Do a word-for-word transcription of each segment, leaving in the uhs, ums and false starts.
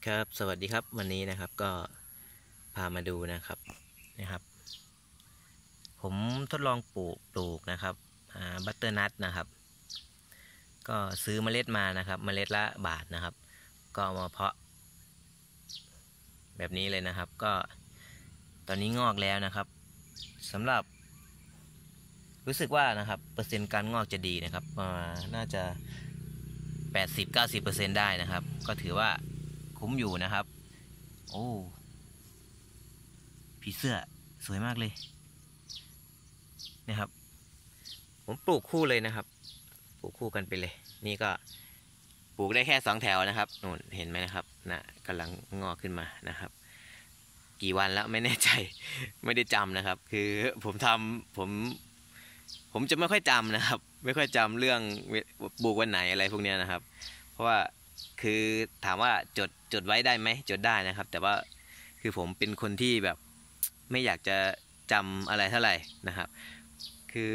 ครับสวัสดีครับวันนี้นะครับก็พามาดูนะครับนะครับผมทดลองปลูกปลูกนะครับบัตเตอร์นัทนะครับก็ซื้อเมล็ดมานะครับเมล็ดละบาทนะครับก็เอามาเพาะแบบนี้เลยนะครับก็ตอนนี้งอกแล้วนะครับสำหรับรู้สึกว่านะครับเปอร์เซ็นต์การงอกจะดีนะครับน่าจะ แปดสิบถึงเก้าสิบเปอร์เซ็นต์ ได้นะครับก็ถือว่าคุ้มอยู่นะครับโอ้ผีเสื้อสวยมากเลยนะครับผมปลูกคู่เลยนะครับปลูกคู่กันไปเลยนี่ก็ปลูกได้แค่สองแถวนะครับนู่นเห็นไหมนะครับนะกำลังงอกขึ้นมานะครับกี่วันแล้วไม่แน่ใจไม่ได้จำนะครับคือผมทำผมผมจะไม่ค่อยจำนะครับไม่ค่อยจำเรื่องปลูกวันไหนอะไรพวกนี้นะครับเพราะว่าคือถามว่าจดจดไว้ได้ไหมจดได้นะครับแต่ว่าคือผมเป็นคนที่แบบไม่อยากจะจำอะไรเท่าไหร่นะครับคือ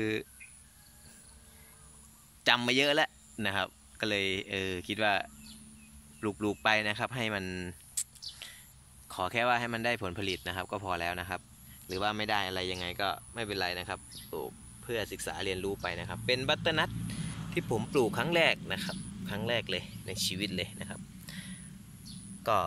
จำมาเยอะแล้วนะครับก็เลยเออคิดว่าปลูกๆไปนะครับให้มันขอแค่ว่าให้มันได้ผลผลิตนะครับก็พอแล้วนะครับหรือว่าไม่ได้อะไรยังไงก็ไม่เป็นไรนะครับปลูกเพื่อศึกษาเรียนรู้ไปนะครับเป็นบัตเตอร์นัทที่ผมปลูกครั้งแรกนะครับครั้งแรกเลยในชีวิตเลยนะครับก็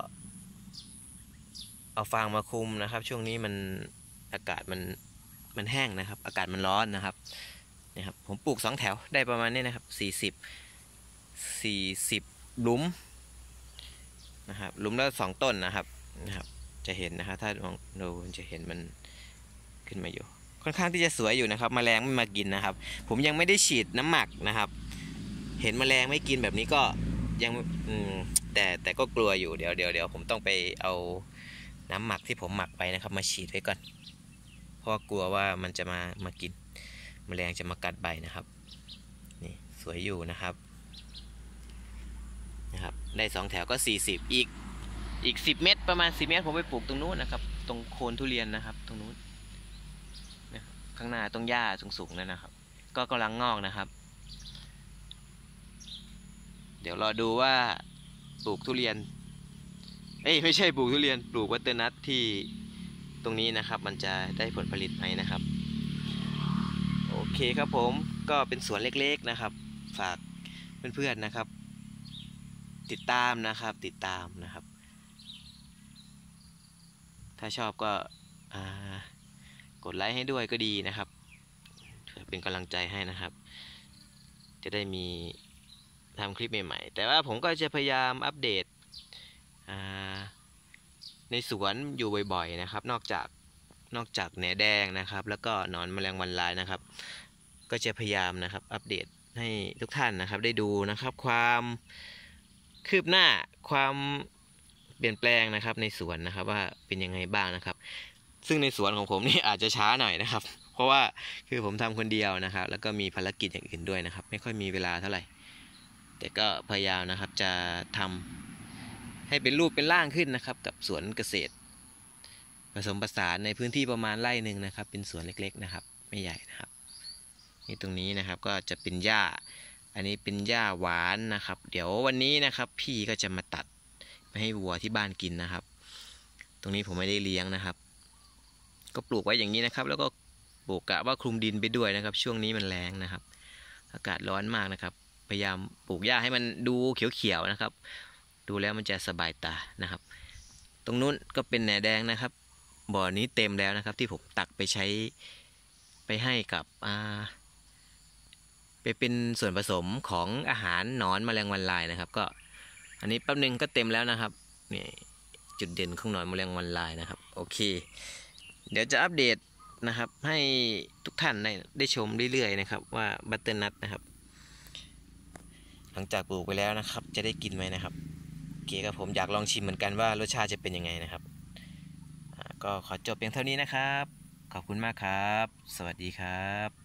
เอาฟางมาคุมนะครับช่วงนี้มันอากาศมันมันแห้งนะครับอากาศมันร้อนนะครับนี่ครับผมปลูกสองแถวได้ประมาณนี้นะครับสี่สิบสี่สิบหลุมนะครับหลุมละสองต้นนะครับนะครับจะเห็นนะครับถ้าลองดูจะเห็นมันขึ้นมาอยู่ค่อนข้างที่จะสวยอยู่นะครับแมลงไม่มากินนะครับผมยังไม่ได้ฉีดน้ำหมักนะครับเห็นแมลงไม่กินแบบนี้ก็ยังแต่แต่ก็กลัวอยู่เดี๋ยวเดี๋ยวเดี๋ยวผมต้องไปเอาน้ำหมักที่ผมหมักไปนะครับมาฉีดไว้ก่อนเพราะกลัวว่ามันจะมามากินแมลงจะมากัดใบนะครับนี่สวยอยู่นะครับนะครับได้สองแถวก็สี่สิบอีกอีกสิบเมตรประมาณสิบเมตรผมไปปลูกตรงนู้นนะครับตรงโคนทุเรียนนะครับตรงนู้นนะครับข้างหน้าตรงหญ้าสูงๆนั่นนะครับก็กำลังงอกนะครับเดี๋ยวรอดูว่าปลูกทุเรียนเอ้ยไม่ใช่ปลูกทุเรียนปลูกวัตเตอร์นัทที่ตรงนี้นะครับมันจะได้ผลผลิตไหมนะครับโอเคครับผมก็เป็นสวนเล็กๆนะครับฝากเพื่อนๆนะครับติดตามนะครับติดตามนะครับถ้าชอบก็กดไลค์ให้ด้วยก็ดีนะครับเป็นกำลังใจให้นะครับจะได้มีทำคลิปใหม่ๆแต่ว่าผมก็จะพยายามอัปเดตในสวนอยู่บ่อยๆนะครับนอกจากนอกจากแหนแดงนะครับแล้วก็หนอนแมลงวันลายนะครับก็จะพยายามนะครับอัปเดตให้ทุกท่านนะครับได้ดูนะครับความคืบหน้าความเปลี่ยนแปลงนะครับในสวนนะครับว่าเป็นยังไงบ้างนะครับซึ่งในสวนของผมนี่อาจจะช้าหน่อยนะครับเพราะว่าคือผมทำคนเดียวนะครับแล้วก็มีภารกิจอย่างอื่นด้วยนะครับไม่ค่อยมีเวลาเท่าไหร่แต่ก็พยายามนะครับจะทำให้เป็นรูปเป็นร่างขึ้นนะครับกับสวนเกษตรผสมผสานในพื้นที่ประมาณไร่หนึ่งนะครับเป็นสวนเล็กๆนะครับไม่ใหญ่นะครับนี่ตรงนี้นะครับก็จะเป็นหญ้าอันนี้เป็นหญ้าหวานนะครับเดี๋ยววันนี้นะครับพี่ก็จะมาตัดไปให้วัวที่บ้านกินนะครับตรงนี้ผมไม่ได้เลี้ยงนะครับก็ปลูกไว้อย่างนี้นะครับแล้วก็ปลูกกะว่าคลุมดินไปด้วยนะครับช่วงนี้มันแรงนะครับอากาศร้อนมากนะครับพยายามปลูกหญ้าให้มันดูเขียวๆนะครับดูแล้วมันจะสบายตานะครับตรงนู้นก็เป็นแหนแดงนะครับบ่อนี้เต็มแล้วนะครับที่ผมตักไปใช้ไปให้กับอ่าไปเป็นส่วนผสมของอาหารหนอนแมลงวันลายนะครับก็อันนี้แป๊บนึงก็เต็มแล้วนะครับนี่จุดเด่นของหนอนแมลงวันลายนะครับโอเคเดี๋ยวจะอัปเดตนะครับให้ทุกท่านได้ได้ชมเรื่อยๆนะครับว่าบัตเตอร์นัทนะครับหลังจากปลูกไปแล้วนะครับจะได้กินไหมนะครับโอเคครับผมอยากลองชิมเหมือนกันว่ารสชาติจะเป็นยังไงนะครับก็ขอจบเพียงเท่านี้นะครับขอบคุณมากครับสวัสดีครับ